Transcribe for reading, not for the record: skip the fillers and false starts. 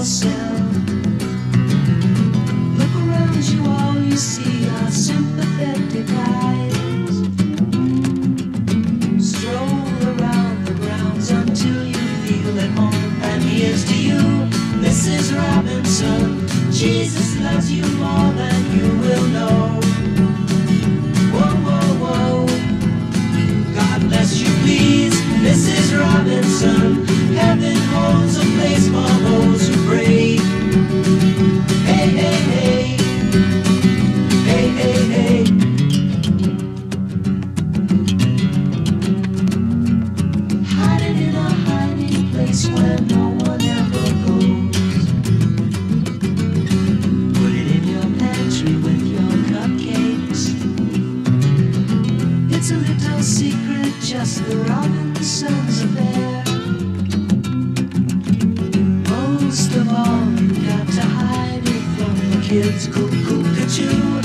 yourself. Look around you, all you see are sympathetic eyes. Stroll around the grounds until you feel at home. And here's to you, Mrs. Robinson. Jesus loves you more than you will know. Whoa, whoa, whoa. God bless you, please, Mrs. Robinson. Heaven holds a place for those who pray. Hey, hey, hey. Hey, hey, hey. Hiding in a hiding place where no one ever goes. Put it in your pantry with your cupcakes. It's a little secret, just the Robinsons' affair. Most of all, you got to hide it from the kids. Cuckoo-ca-choo.